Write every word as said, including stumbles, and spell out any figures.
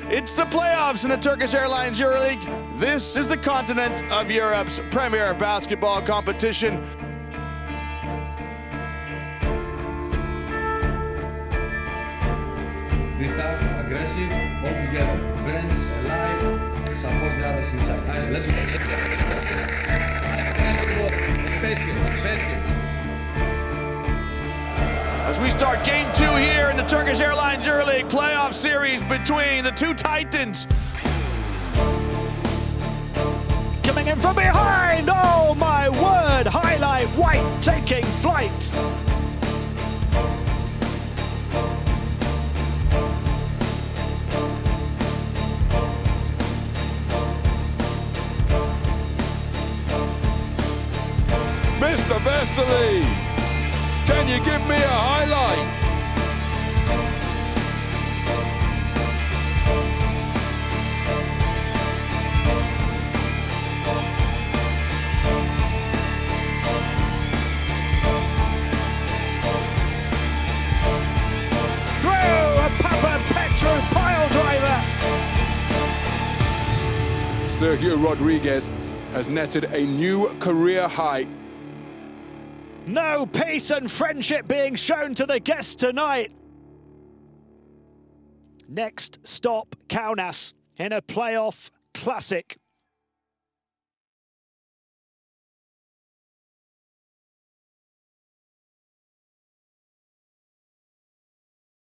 It's the playoffs in the Turkish Airlines EuroLeague. This is the continent of Europe's premier basketball competition. Be tough, aggressive, all together. Bench, alive, support the others inside. Right, let's go. Patience, patience. As we start game two here in the Turkish Airlines EuroLeague playoff series between the two titans. Coming in from behind, oh my word, highlight white taking flight. Mister Vesely, can you give me a highlight? Through a Papa Petru pile driver. Sergio Rodriguez has netted a new career high. No peace and friendship being shown to the guests tonight. Next stop, Kaunas in a playoff classic.